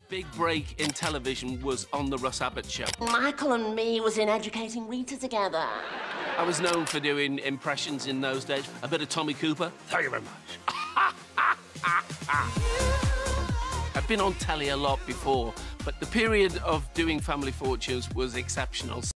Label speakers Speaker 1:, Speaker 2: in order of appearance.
Speaker 1: big break in television was on the Russ Abbott Show.
Speaker 2: Michael and me was in Educating Rita together.
Speaker 1: I was known for doing impressions in those days. A bit of Tommy Cooper. Thank you very much. I've been on telly a lot before, but the period of doing Family Fortunes was exceptional.